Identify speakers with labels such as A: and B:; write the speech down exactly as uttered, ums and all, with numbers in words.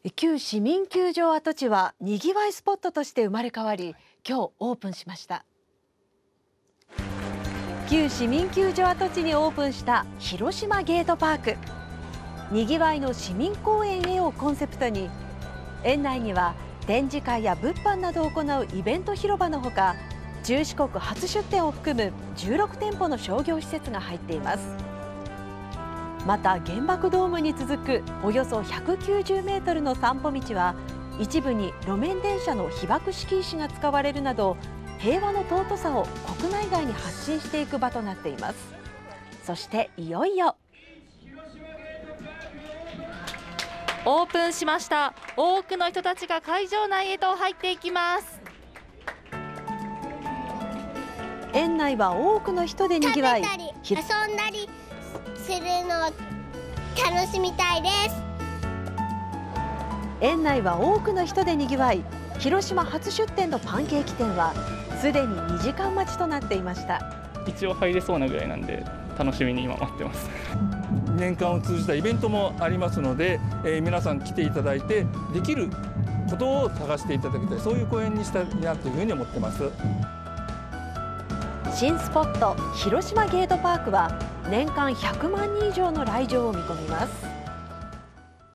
A: 旧市民球場跡地はにぎわいスポットとして生まれ変わり、今日オープンしました。旧市民球場跡地にオープンした広島ゲートパーク。にぎわいの市民公園へをコンセプトに、園内には展示会や物販などを行うイベント広場のほか、中四国初出店を含むじゅうろくてんぽの商業施設が入っています。また原爆ドームに続くおよそひゃくきゅうじゅうメートルの散歩道は、一部に路面電車の被爆敷石が使われるなど、平和の尊さを国内外に発信していく場となっています。そしていよいよ
B: オープンしました。多くの人たちが会場内へと入っていきます。
A: 園内は多くの人でにぎわい、
C: 食べたり遊んだりするのを楽しみたいです。
A: 園内は多くの人でにぎわい、広島初出店のパンケーキ店はすでににじかん待ちとなっていました。
D: 一応入れそうなぐらいなんで楽しみに今待ってます。年間を通じたイベントもありますので、えー、皆さん来ていただいてできることを探していただきたい、そういう公園にしたいなというふうに思ってます。
A: 新スポット広島ゲートパークは年間ひゃくまんにん以上の来場を見込みます。